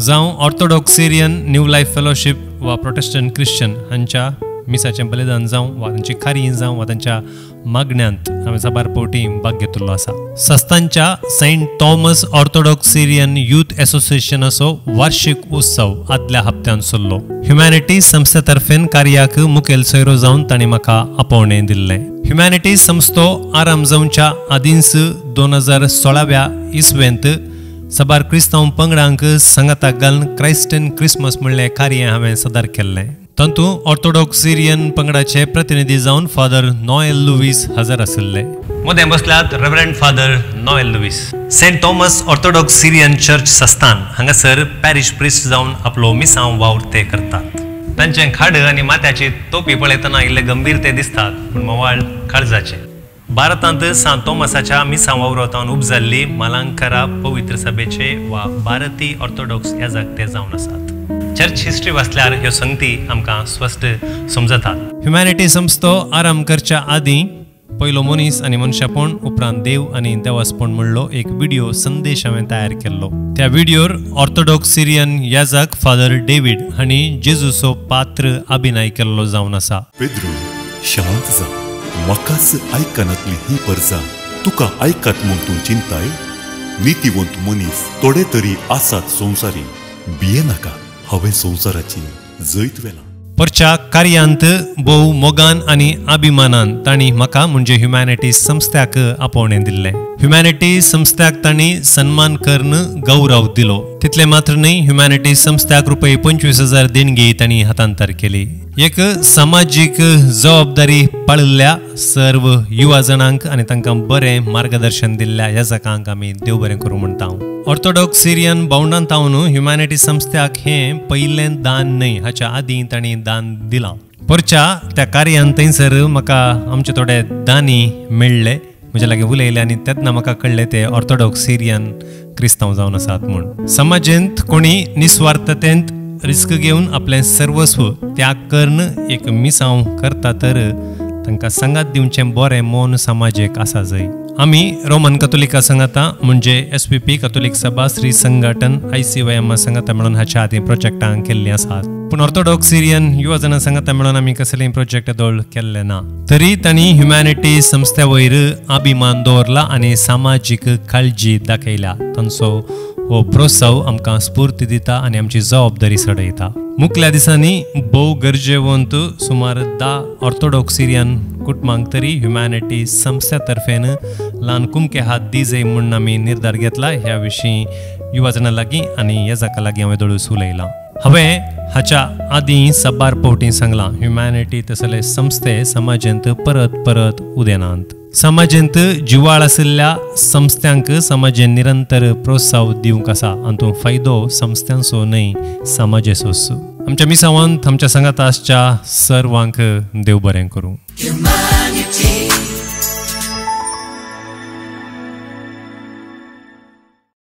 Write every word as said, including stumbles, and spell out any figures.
जावं orthodox Syrian new life fellowship वा protestant Christian हांच्या मिसाचें बलिदान जावं वा तांची खारी जावं वा तांच्या मागण्यांत हांवें साबार फावटी भाग घेतिल्लो आसा. सस्तांच्या saint Thomas orthodox Syrian youth असोसिएशनाचो वार्षिक उत्सव आदल्या हप्त्यान चल्लो. ह्युमॅनिटी संस्थे तर्फेन कार्याक मुखेल सोयरो जावन तांणी म्हाका आपोवणें दिल्लें. ह्युमॅनिटी संस्थो आराम जावच्या आदींच दोन हजार सोळाव्या इस्वेंत साबार क्रिस्तांव पंगडांक सांगाताक घालून क्रायस्टन क्रिसमस म्हणलें कार्य हांवें सदार केल्लें. तातूंत ऑर्थोडॉक्स सिरियन पंगडाचे प्रतिनिधी जावन फादर नॉएल लुईस हजर आशिल्ले. मदें बसल्यात reverend father Noel Lewis. Saint Thomas orthodox Syrian church सस्तान हांगासर पॅरिश प्रिस्ट जावन आपलो मिसांव वावर ते करतात. तांचें खाड आनी माथ्याची तोपी पळयतना इल्ले गंभीर ते दिसतात पूण मोवाळ काळजाचे. भारतांत सांत थॉमसाच्या मिसांव वावरांतल्यान उपजाल्ली मालांकरा पवित्र सभेचे वा भारतीय ऑर्थोडॉक्स ह्या जागते जावन आसात. चर्च हिस्ट्री वाचल्यार ह्यो संगती आमकां स्पश्ट समजतात. ह्युमॅनिटी संस्थो आराम करच्या आदीं पयलो मनीस आनी मनशापण उपरांत देव आनी देवासपण म्हणलो एक व्हिडिओ संदेश हांवें तयार केल्लो. त्या व्हिडिओर ऑर्थोडॉक्स सिरियन याजक फादर डेव्हिड हांणी जेजूचो पात्र अभिनय केल्लो जावन आसा. पेद्रो शांत जा, म्हाकाच आयकनातली ही परजा तुका आयकत म्हूण तूं चिंताय. नितीवंत मनीस थोडे तरी आसात संवसारी, भिये नाका, हांवें संवसाराची जैत वेला. परच्या कार्यांत भोव मोगान आनी अभिमानान तांणी म्हाका म्हणजे ह्युमॅनिटी संस्थ्याक आपोवणें दिल्लें. ह्युमॅनिटी संस्थ्याक तांणी सन्मान करून गौरव दिलो. तितले मात्र न्हय, ह्युमॅनिटी संस्थ्याक रुपये पंचवीस हजार देणगी तांणी हस्तांतर केली. एक सामाजीक जबाबदारी पाळिल्ल्या सर्व युवा जाणांक आनी तांकां बरें मार्गदर्शन दिल्ल्या ह्या जाकांक आमी देव बरें करूं म्हणटा. ऑर्थोडॉक्स सिरियन बावंडांत तावन ह्युमॅनिटी संस्थ्याक हें पयलें दान न्हय, हाच्या आदीं तांणी दान दिलां. परच्या त्या कार्यांत थंयसर म्हाका आमचे थोडे दानी मेळ्ळे, म्हजे लागीं उलयले आनी तेन्ना म्हाका कळ्ळें ते ऑर्थोडॉक्स सिरियन क्रिस्तांव जावन आसात म्हूण. समाजेंत कोणी निस्वार्थतेंत रिस्क घेवन आपलें सर्वस्व त्याग करून एक मिसांव करता तर तांकां सांगात दिवचें बरें मोन समाजीक आसा जंय. आमी रोमन कथोलिका संघाता म्हणजे एस पी पी कथोलिक सभा श्री संघटन आय सी वाय एम संघाता मेळून हाच्या आदी प्रोजेक्टां केल्लीं आसात. पूण ऑर्थोडॉक्स सिरियन युवा जन संघाता मेळून आमी कसलेंय प्रोजेक्ट दोळ केल्ले ना. तरी तांणी ह्युमॅनिटी संस्थे वयर अभिमान दवरला आनी सामाजीक काळजी दाखयल्या. तांचो हो प्रोत्साव आमकां स्फूर्ती दिता आनी आमची जबाबदारी सडयता. मुखल्या दिसांनी भोव गरजेवंत सुमार धा ऑर्थोडॉक्स सिरियन कुटुंबांक तरी ह्युमॅनिटी संस्थे तर्फेन ल्हान कुमके हात दी जाय म्हणून आमी निर्धार घेतला. ह्या विशीं युवा जनां लागीं आनी ह्या जाका लागीं हांवें दळूस उलयलां. हांवें हाच्या आदीं साबार फावटी सांगलां ह्युमॅनिटी तसले संस्थे समाजांत परत परत उदेनांत. समाजेंत जिवाळ आशिल्ल्या संस्थ्यांक समाजेन निरंतर प्रोत्साव दिवंक आसा आनी तो फायदो संस्थांचो न्हय समाजाचोच. आमच्या मिसावांत आमच्या संगाता आसच्या सर्वांक देव बरें करूं.